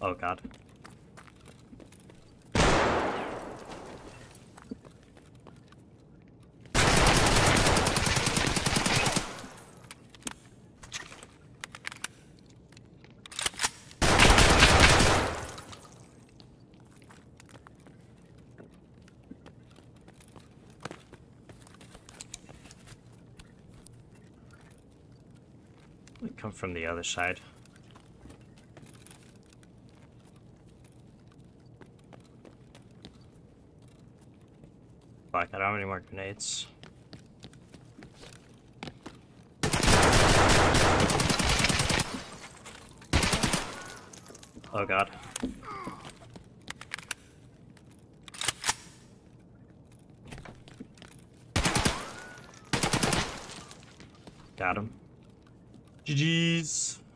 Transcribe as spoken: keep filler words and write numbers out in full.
Oh god. We come from the other side. Fuck, I don't have any more grenades. Oh god. Got him. G G's.